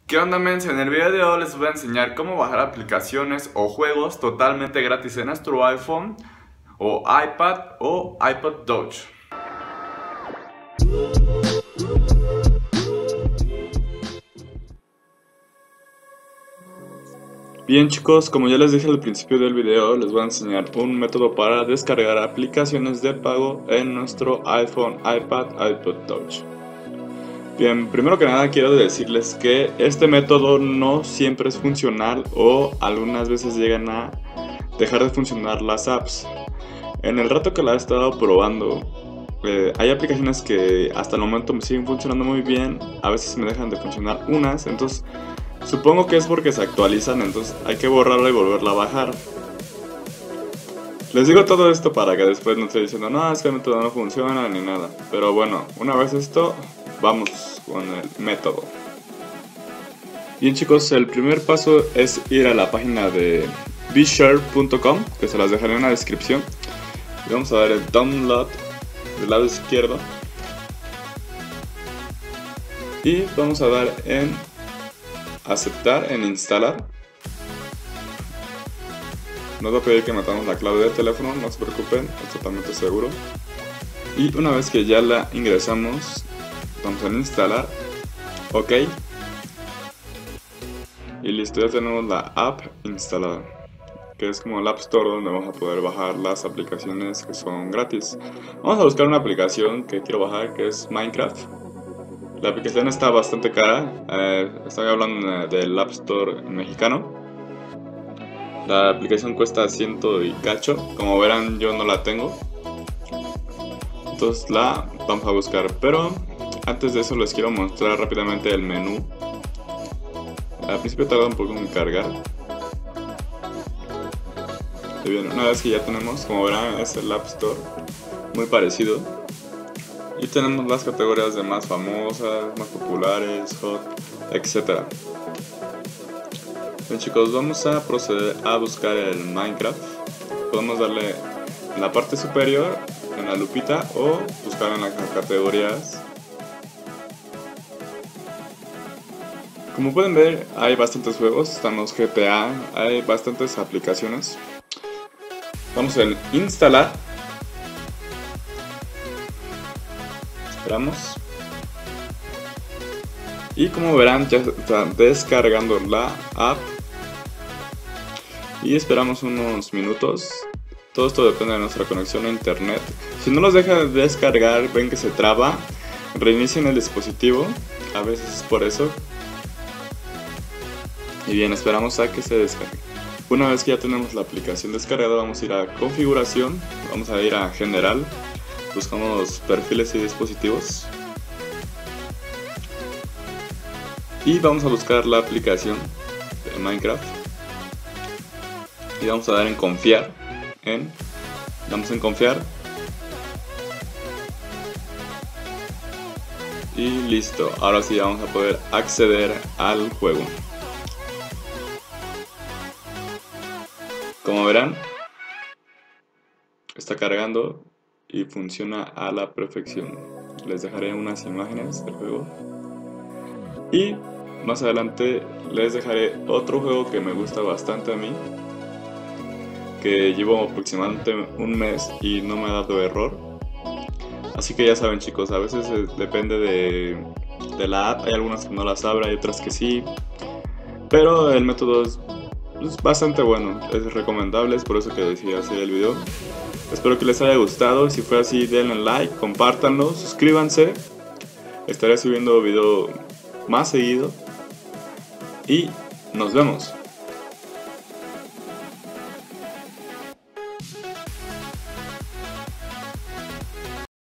¿Qué onda, mens? En el video de hoy les voy a enseñar cómo bajar aplicaciones o juegos totalmente gratis en nuestro iPhone o iPad o iPod Touch. Bien chicos, como ya les dije al principio del video, les voy a enseñar un método para descargar aplicaciones de pago en nuestro iPhone, iPad, iPod Touch. Bien, primero que nada quiero decirles que este método no siempre es funcional o algunas veces llegan a dejar de funcionar las apps. En el rato que la he estado probando, hay aplicaciones que hasta el momento me siguen funcionando muy bien, a veces me dejan de funcionar unas, entonces supongo que es porque se actualizan, entonces hay que borrarla y volverla a bajar. Les digo todo esto para que después no esté diciendo, no, es que el método no funciona ni nada. Pero bueno, una vez esto, vamos con el método. Bien chicos, el primer paso es ir a la página de bshare.com, que se las dejaré en la descripción. Y vamos a dar el download del lado izquierdo. Y vamos a dar en aceptar, en instalar. Nos va a pedir que metamos la clave de teléfono, no se preocupen, es totalmente seguro. Y una vez que ya la ingresamos, vamos a instalar, ok. Y listo, ya tenemos la app instalada, que es como el App Store donde vamos a poder bajar las aplicaciones que son gratis. Vamos a buscar una aplicación que quiero bajar, que es Minecraft. La aplicación está bastante cara, estoy hablando del App Store mexicano. La aplicación cuesta 100 y cacho, como verán yo no la tengo, entonces la vamos a buscar, pero antes de eso les quiero mostrar rápidamente el menú. Al principio tarda un poco en cargar. Y bien, una vez que ya tenemos, como verán es el App Store, muy parecido. Y tenemos las categorías de más famosas, más populares, hot, etc. Bien chicos, vamos a proceder a buscar el Minecraft. Podemos darle en la parte superior, en la lupita, o buscar en las categorías. Como pueden ver, hay bastantes juegos, están los GTA, hay bastantes aplicaciones. Vamos a instalar. Esperamos. Y como verán, ya está descargando la app. Y esperamos unos minutos. Todo esto depende de nuestra conexión a internet. Si no los deja de descargar, ven que se traba, reinicien el dispositivo. A veces es por eso. Y bien, esperamos a que se descargue. Una vez que ya tenemos la aplicación descargada, vamos a ir a configuración. Vamos a ir a general. Buscamos perfiles y dispositivos. Y vamos a buscar la aplicación de Minecraft. Y vamos a dar en confiar. Damos en confiar. Y listo. Ahora sí vamos a poder acceder al juego. Como verán, está cargando y funciona a la perfección. Les dejaré unas imágenes del juego. Y más adelante les dejaré otro juego que me gusta bastante a mí, que llevo aproximadamente un mes y no me ha dado error. Así que ya saben chicos, a veces depende de la app, hay algunas que no las abre, hay otras que sí. Pero el método es bastante bueno, es recomendable, es por eso que decidí hacer el video. Espero que les haya gustado, si fue así denle like, compártanlo, suscríbanse. Estaré subiendo video más seguido. Y nos vemos.